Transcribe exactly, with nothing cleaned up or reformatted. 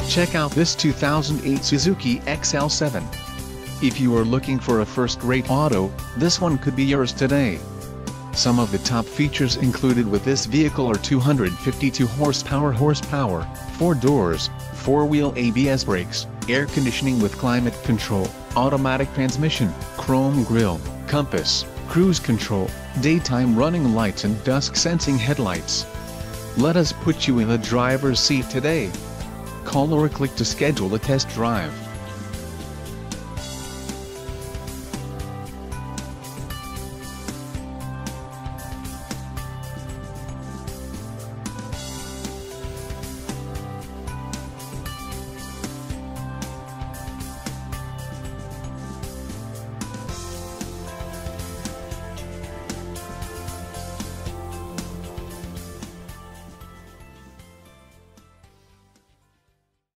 Check out this two thousand eight Suzuki X L seven. If you are looking for a first-rate auto, this one could be yours today. Some of the top features included with this vehicle are two hundred fifty-two horsepower horsepower, four doors, four-wheel A B S brakes, air conditioning with climate control, automatic transmission, chrome grille, compass, cruise control, daytime running lights and dusk sensing headlights. Let us put you in the driver's seat today. Call or click to schedule a test drive.